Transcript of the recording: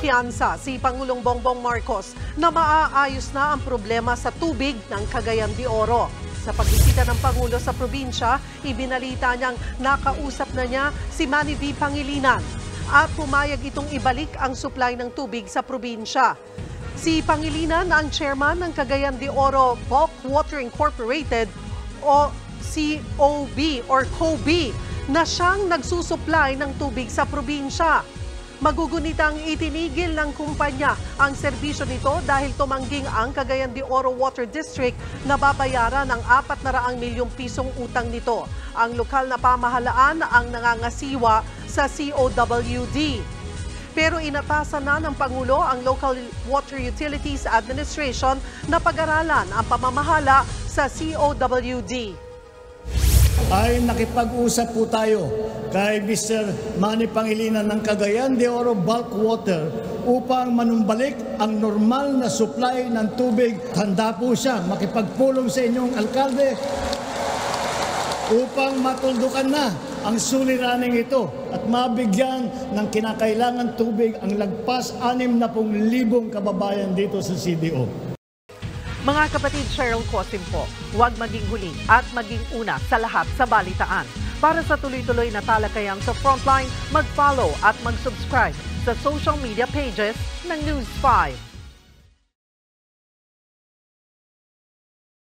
Kumpiyansa si Pangulong Bongbong Marcos na maaayos na ang problema sa tubig ng Cagayan de Oro. Sa pagbisita ng Pangulo sa probinsya, ibinalita niyang nakausap na niya si Manny V. Pangilinan at pumayag itong ibalik ang supply ng tubig sa probinsya. Si Pangilinan ang chairman ng Cagayan de Oro Bulk Water Incorporated o COB or COB na siyang nagsusupply ng tubig sa probinsya. Magugunitang itinigil ng kumpanya ang serbisyo nito dahil tumangging ang Cagayan de Oro Water District na babayaran ng 400 milyong pisong utang nito. Ang lokal na pamahalaan ang nangangasiwa sa COWD. Pero inatasan na ng Pangulo ang Local Water Utilities Administration na pag-aralan ang pamamahala sa COWD. Ay nakipag-usap po tayo kay Mr. Manny Pangilinan ng Cagayan de Oro Bulk Water upang manumbalik ang normal na supply ng tubig. Handa po siya makipagpulong sa inyong alkalde upang matuldukan na ang suliraning ito at mabigyan ng kinakailangan tubig ang lagpas 60,000 kababayan dito sa CDO. Mga kapatid, Cheryl Cosim po, huwag maging huli at maging una sa lahat sa balitaan. Para sa tuloy-tuloy na talakayan sa Frontline, mag-follow at mag-subscribe sa social media pages ng News 5.